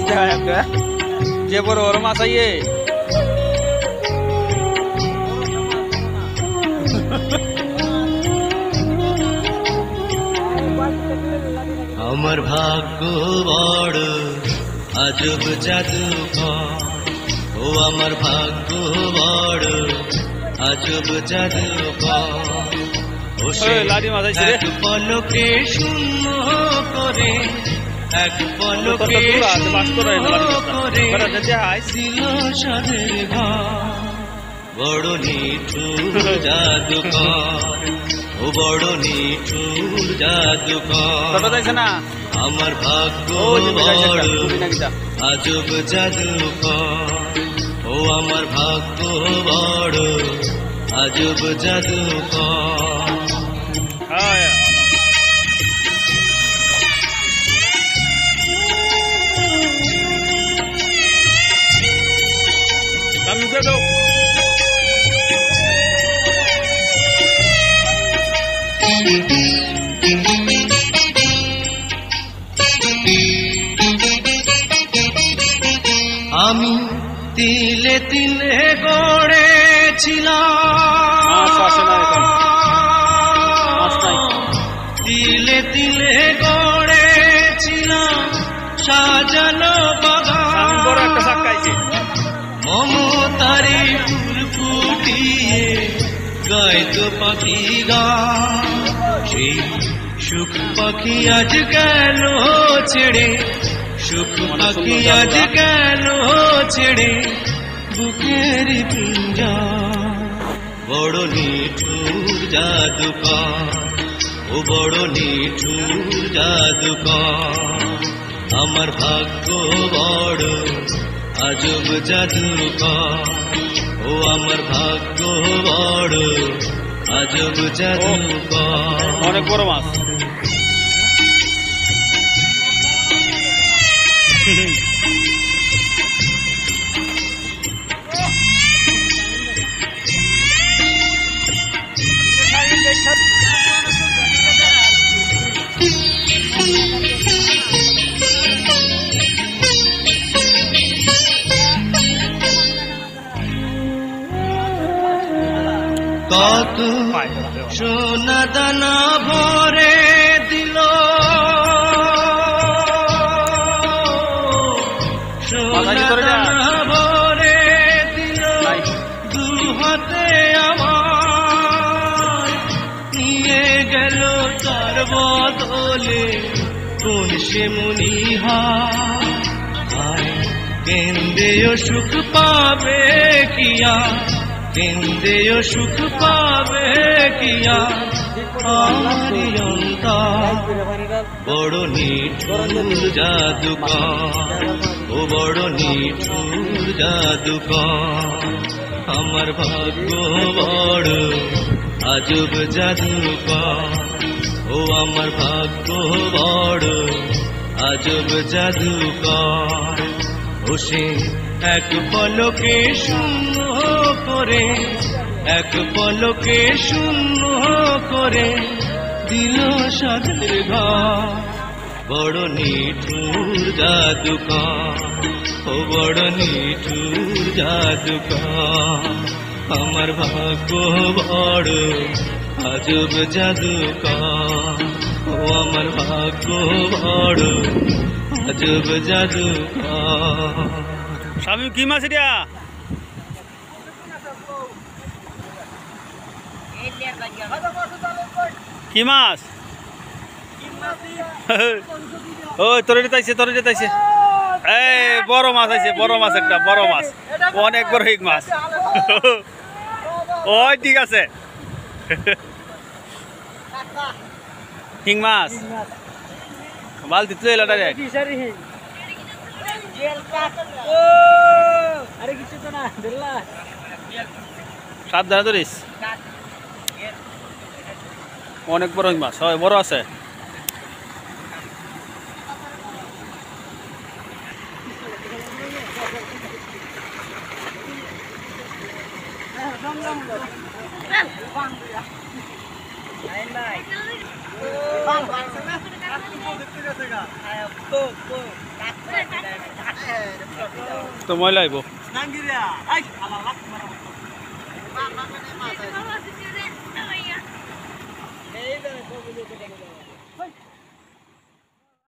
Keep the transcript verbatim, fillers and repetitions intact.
যে বড় বড় মাছ আইয়ে আমার ভাগ্য বড় আজব জাদুকর, ও আমার ভাগ্য বড় আজব জাদুকর। ও সে এক পলকে শূন্য করে, এক পলকে শূন্য করে ছিল সাদের ঘর। বড় নিঠুর জাদুকর, ও বড় নিঠুর জাদুকর। আমার ভাগ্য বড় আজব জাদুকর, ও আমার ভাগ্য বড় আজব জাদুকর। আমি তিলে তিলে গড়েছিলাম, তিলে তিলে গড়েছিলাম সাজানো বাগান। মমতারি ফুল ফুটিয়ে গাইতো পাখি গান। সেই সুখ পাখি আজ গেল ছেড়ে, সুখ পাখি আজ গেল ছেড়ে বুকের পিঞ্জর। বড় নিঠুর জাদুকর, ও বড় নিঠুর জাদুকর। আমার ভাগ্য বড় আজব জাদুকর, ও আমার ভাগ্য বড় আজব জাদুকর। অনেক বড় মাছ। কত সোনা দানা ভরে দিল, সোনা দানা ভরে দিল দু হাতে আমার। নিয়ে গেল তার বদলে কোন সে মনিহার। কেন্দ্রেও সুখ পাবে কিয়া, কেন্দ্রেও সুখ পাবে কিয়া আমারি অন্তর। বড় নিঠুর জাদুকর, ও বড় নিঠুর জাদুকর। আমার ভাগ্য বড় আজব জাদুকর, ও আমার ভাগ্য বড় আজব জাদুকর। ও সে এক পলকে শূন্য করে, এক পলকে শূন্য করে দিল সাদের ঘর। বড় নিঠুর জাদুকর, ও বড় নিঠুর জাদুকর। আমার ভাগ্য বড় আজব জাদুকর, ও আমার ভাগ্য বড় আজব জাদুকর। স্বামী কি মাছ এটা? কি মাছ? ওই তোর যেতাইছে, তোর যেতাইছে। এই বড় মাছ আছে, বড় মাছ একটা, বড় মাছ, অনেক বড় হিক মাছ। ওই ঠিক আছে, হিং মাছ বালতি তুই এলা ডাইরেক্ট। সাবধানে ধরিস, অনেক বড় মাছ। হয় বড় আছে। তো ময়লা আইব এই